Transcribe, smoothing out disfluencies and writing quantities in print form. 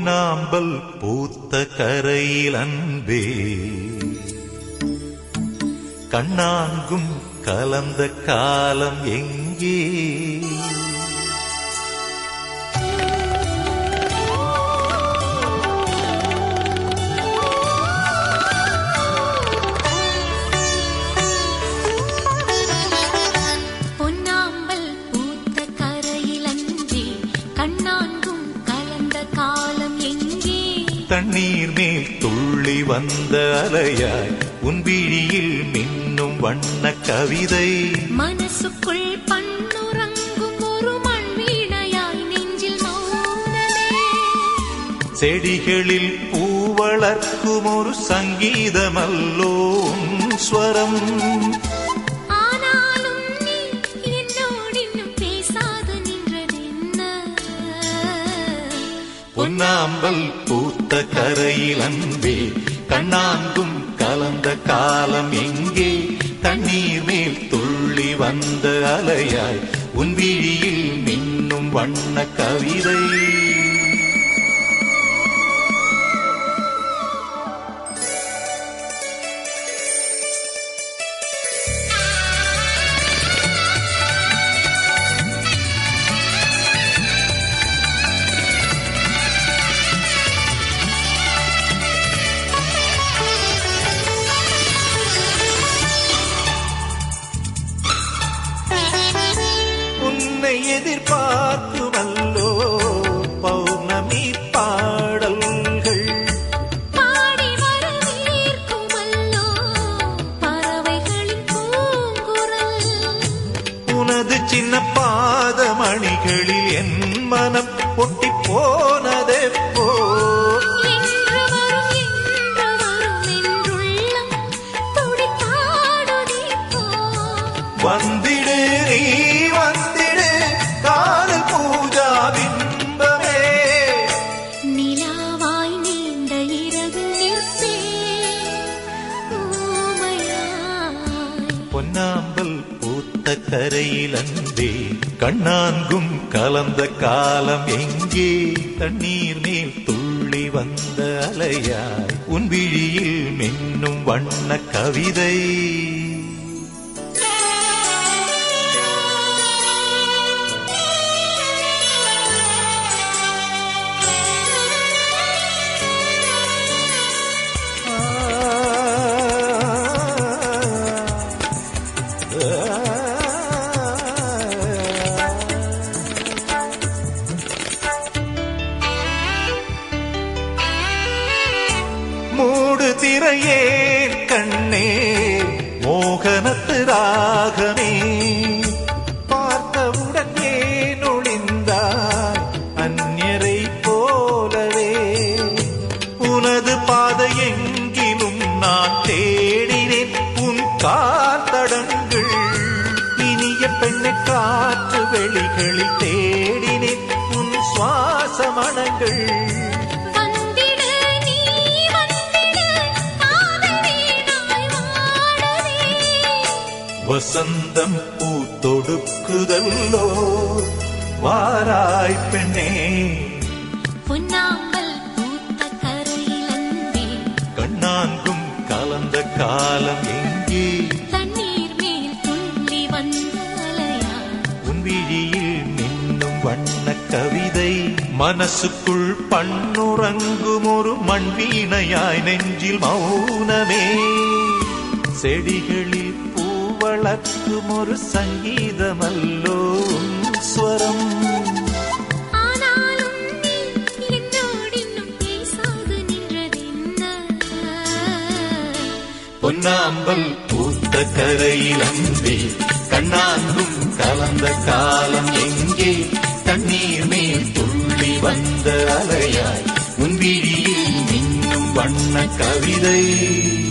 பொன்னாம்பல் பூத்த கரையில் அன்பே கண்ணாங்கும் கலந்த காலம் எங்கே? பொன்னாம்பல் பூத்த கரையில் அன்பே கண்ணாங்கும் கலந்த காலம் எங்கே? தண்ணீர் மேல் துள்ளி வந்த அலையாய் உன் விழியில் மின்னும் வண்ண கவிதை மனசுக்குள் பண்ணுறங்கும் ஒரு மண் வீணையாய் நெஞ்சில் மௌனமே. செடிகளில் பூ வளர்க்கும் ஒரு சங்கீதமல்லோ உன் ஸ்வரம். ஆனாலும் நீ என்னோடு இன்னும் பேசாது நின்றதென்ன? பொன்னாம்பல் பூத்த கரையில் அன்பே கண்ணாங்கும் கலந்த காலம் எங்கே? தண்ணீர் மேல் துள்ளி வந்த அலையாய் உன் விழியில் மின்னும் வண்ண கவிதை. எதிர்பார்க்குமல்லோ பௌர்ணமி பாடல்கள் பாடி வரவேற்குமல்லோ பறவைகளின் பூங்குரல். உனது சின்ன பாதமணிகளில் என் மனம் ஒட்டி போனதெப்போ? என்று வரும் என்றுள்ளம் துடித்தாடுதேப்போ. வந்திடு நீ வந்திடு காதல் பூஜா பிம்பமே. நிலாவாய் நீண்ட இரவு ஊமையாய். பொன்னாம்பல் பூத்த கரையில் அன்பே கண்ணாங்கும் கலந்த காலம் எங்கே? தண்ணீர் மேல் துள்ளி வந்த அலையாய் உன் விழியில் மின்னும் வண்ண கவிதை. மூடு திரையே கண்ணே மோகனத்து ராகமே. பார்த்தவுடன் ஏன் ஒளிந்தாய் அந்நியரை போலவே? உனது பாதை எங்கிலும் நான் தேடினேன் உன் காத்தடங்கள். இனிய பெண்ணை காற்று வெளிகளில் தேடினேன் உன் சுவாச மனங்கள். வசந்தம் பூத்தொடுக்குதல்லோ வாராய் பெண்ணே. பொன்னாம்பல் பூத்த கரையில் அன்பே கண்ணாங்கும் கலந்த காலம் எங்கே? தண்ணீர் மேல் துள்ளி வந்த அலையாய் உன் விழியில் மின்னும் வண்ண கவிதை. மனசுக்குள் பண்ணுறங்கும் ஒரு மண் வீணையாய் நெஞ்சில் மௌனமே. செடிகளில் வளர்க்கும் ஒரு சங்கீதமல்லோ ஸ்வரம். ஆனாலும் நீ என்னோடு இன்னும் பேசாது நின்றதென்ன? பொன்னாம்பல் பூத்த கரையில் அன்பே கண்ணாங்கும் கலந்த காலம் எங்கே? தண்ணீர் மேல் துள்ளி வந்த அலையாய் உன் விழியில் மின்னும் வண்ண கவிதை.